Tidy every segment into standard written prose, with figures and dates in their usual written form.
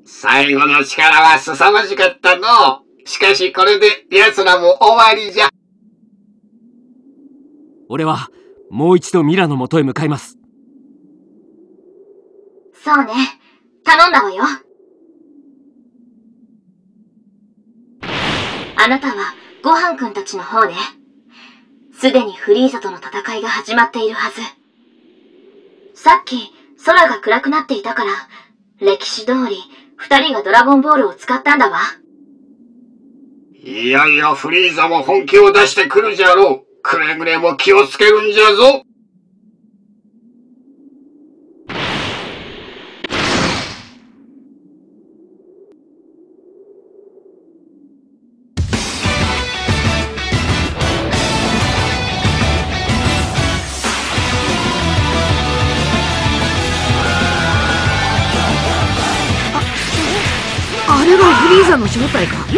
最後の力は凄まじかったの。しかしこれで奴らも終わりじゃ。 俺はもう一度ミラの元へ向かいます。 そうね。頼んだわよ。あなたはごはんくんたちの方ね。すでにフリーザとの戦いが始まっているはず。さっき空が暗くなっていたから、歴史通り二人がドラゴンボールを使ったんだわ。 いやいや、フリーザも本気を出してくるじゃろう。くれぐれも気をつけるんじゃぞ。 あれがフリーザの正体か。小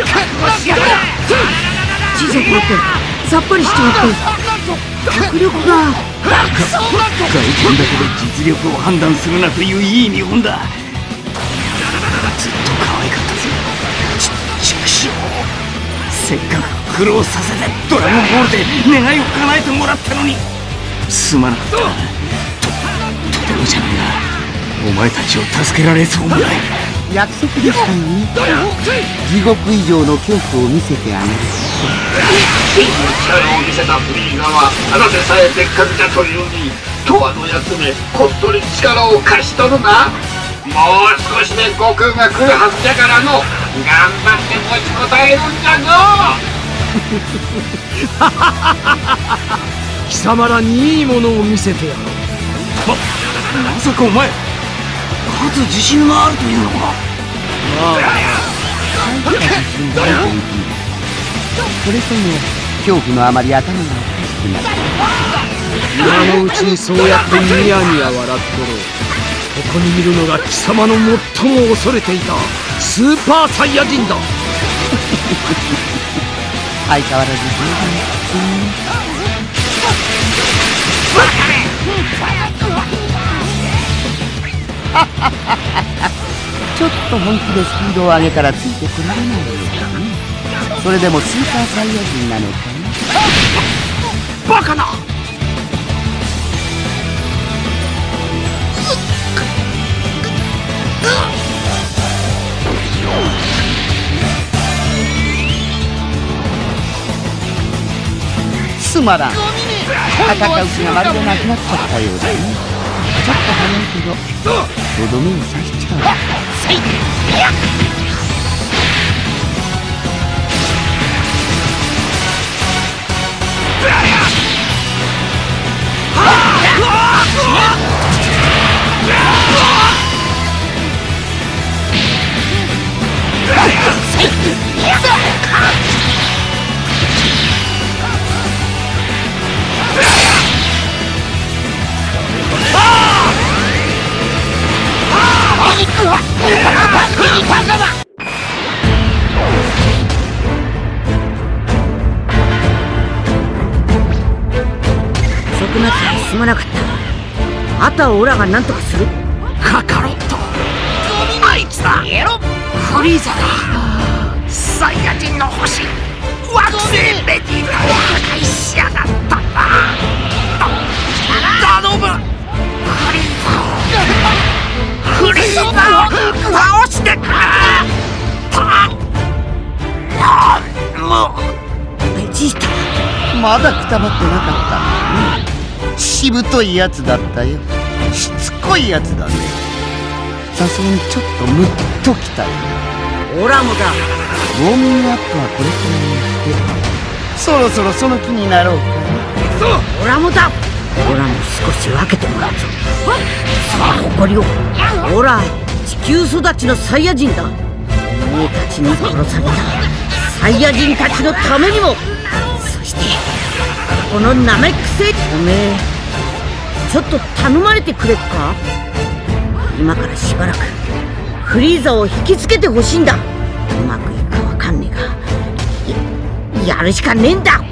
さくなってさっぱりしちまって迫力が。 外見だけで実力を判断するなといういい見本だ。ずっと可愛かったぜ。ちくしょう。せっかく苦労させてドラゴンボールで願いを叶えてもらったのにすまなかった。とてもじゃないがお前たちを助けられそうもない。 約束でしたのに。地獄以上の恐怖を見せてあげる。 真の力を見せたフリーザはただでさえ別格じゃというに、とわのやつめこっそり力を貸しとるな。もう少しで悟空が来るはずじゃからの。頑張って持ちこたえるんじゃぞ。 貴様らにいいものを見せてやろう。 まさかお前勝つ自信があるというのか。 それとも恐怖のあまり頭がおかしくなる。 今のうちにそうやってニヤニヤ笑っとろう。ここにいるのが貴様の最も恐れていたスーパーサイヤ人だ。 相変わらず十分ちょっと本気でスピードを上げたらついてこられないようだね。それでもスーパーサイヤ人なのかな。 バカな。 つまらん。戦う気がまるでなくなっちゃったようだね。ちょっと早いけどとどめを刺しちゃう。 遅くなってすまなかった。あとはオラが何とかする。 カカロット、あいつだ。フリーザだ。サイヤ人の星惑星ベジータを破壊しやがったんだ。頼む、フリーザを倒してくれ。 ベジータまだくたばってなかったんだね。しぶといやつだったよ。しつこいやつだね。さすがにちょっとムッときたよ。 オラもだ。 ウォーミングアップはこれくらいにしてそろそろその気になろうかな。 オラもだ。オラも少し分けてもらうぞ。さあ誇りを。オラ地球育ちのサイヤ人だ。おめえたちに殺されたサイヤ人たちのためにも。そしてこのナメック星、おめえちょっと頼まれてくれっか。今からしばらくフリーザを引きつけてほしいんだ。うまくいくかわかんねえがやるしかねえんだ。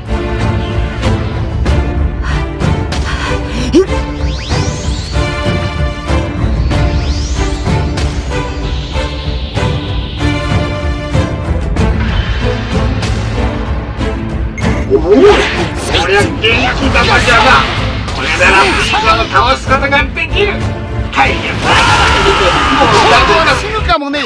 倒すことができる。体力がもう死ぬかもね。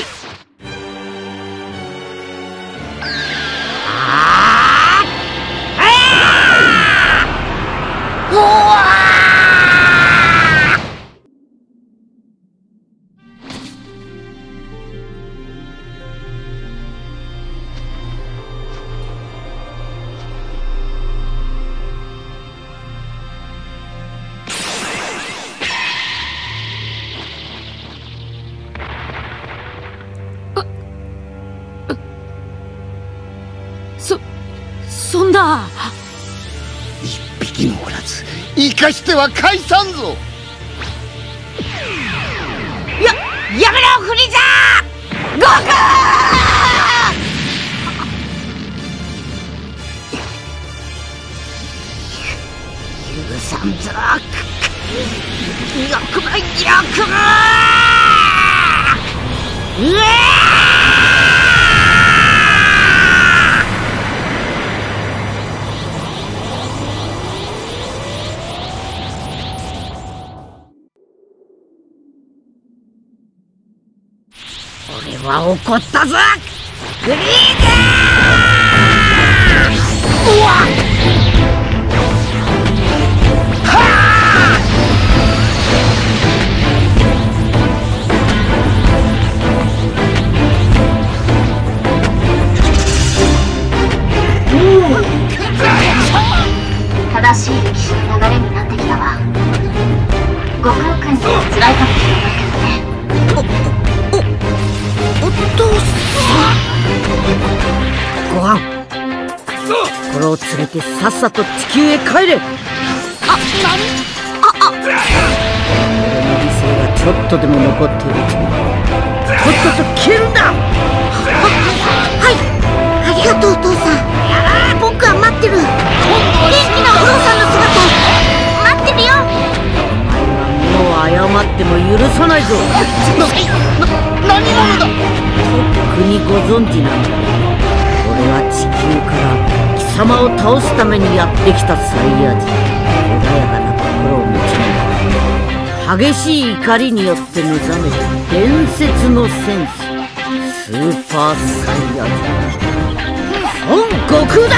そんな。 一匹もおらず生かしては返さんぞ。 やめろフリーザー！悟空！許さんぞ。よくもうわ俺は怒ったぞフリーザー！うわっ正しい歴史の流れになってきたわ。悟空君には辛いかもしれないけどね。 お父さん。ご飯。これを連れてさっさと地球へ帰れ。俺の理性がちょっとでも残っているうちにとっとと消えるんだ。はい、ありがとうお父さん。僕は待ってる。元気なお父さんの姿待ってるよ。お前はもう謝っても許さないぞ。 何者だ。 とっくにご存知なんだ。俺は地球から貴様を倒すためにやってきたサイヤ人。穏やかな心を持ちながら激しい怒りによって目覚める伝説の戦士スーパーサイヤ人孫悟空だ。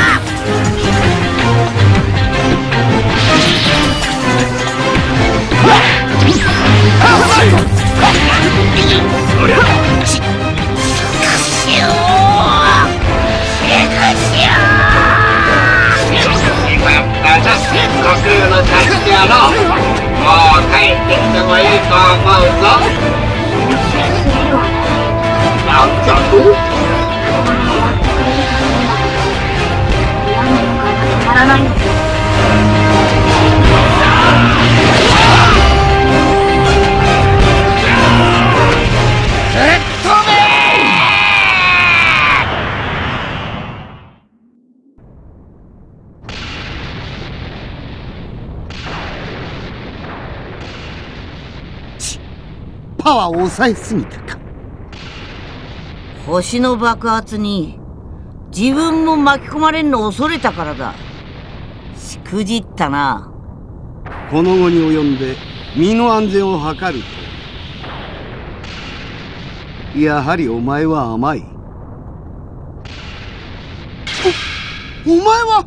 悟空の助け野郎、もう帰ってきてもいいと思うぞ。なんだと？ 嫌な予感が止まらないんです。 パワーを抑えすぎたか。 星の爆発に自分も巻き込まれるのを恐れたからだ。しくじったな。 この後に及んで身の安全を図ると、やはりお前は甘い。 お前は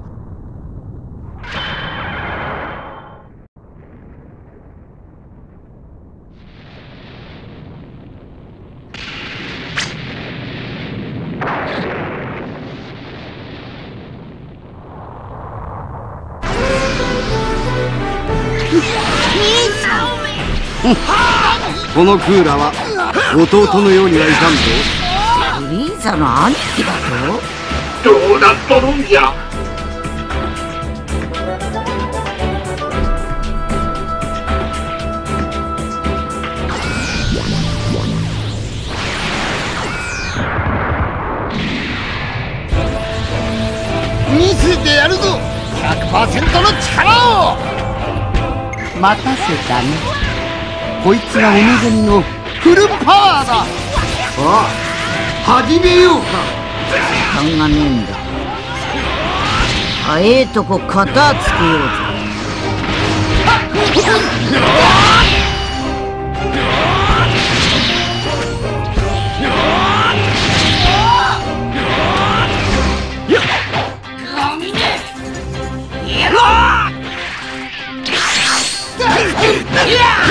このクーラは弟のようにはいかんぞ。 フリーザの兄貴だと？ どうなっとるんじゃ。 見せてやるぞ 100% の力を。 待たせたね。こいつがお望みのフルパワーだ。 さあ始めようか。 時間がねえんだ。早えとこ片つけようぜ。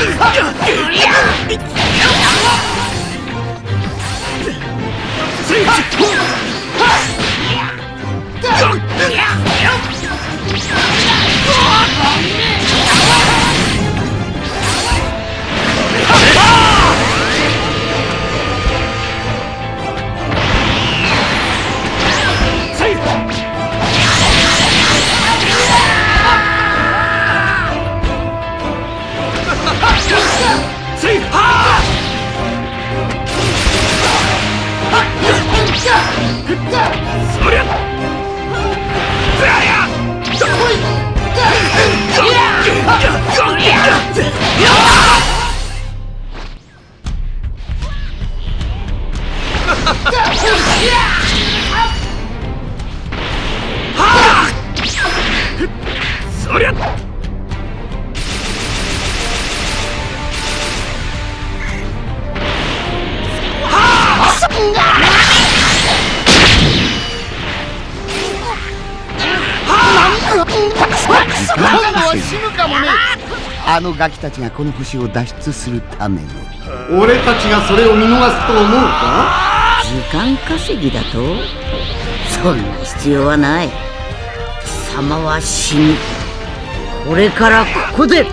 あのガキたちがこの星を脱出するための。 俺たちがそれを見逃すと思うか？ 時間稼ぎだと？そんな必要はない。貴様は死ぬ。これからここで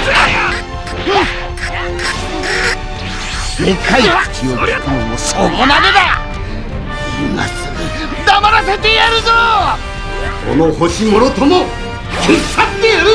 でかい口を聞くのもそこまでだ。今すぐ黙らせてやるぞ。 この星もろとも消し去ってやる。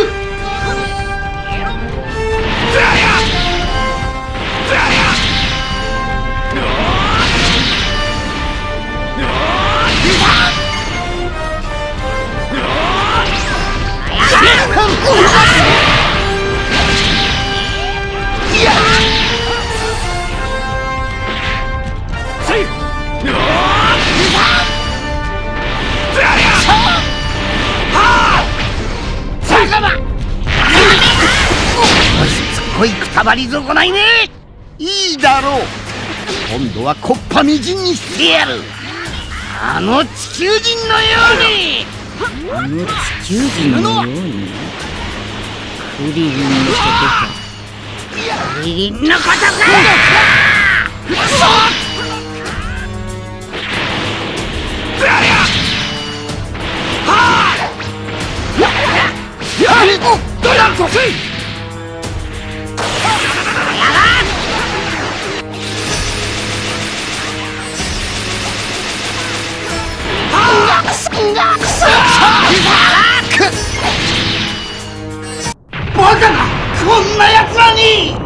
しつこいくたばり損ないね。いいだろう。今度は木っ端みじんにしてやる。あの地球人のように。 あの地球人のように。クリリンのことか。クリリンのことか。 バカな、こんなやつらに。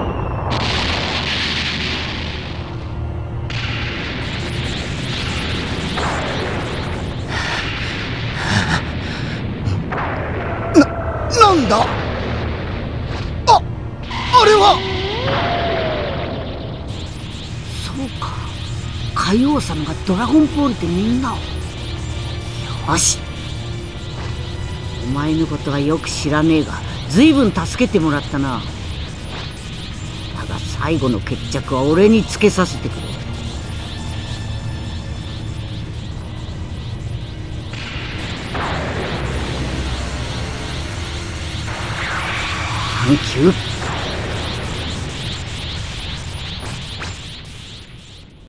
なんだ。あれは。 そうか、海王様がドラゴンボールでみんなを。よし、お前のことはよく知らねえがずいぶん助けてもらったな。だが最後の決着は俺につけさせてくれ。サンキュー。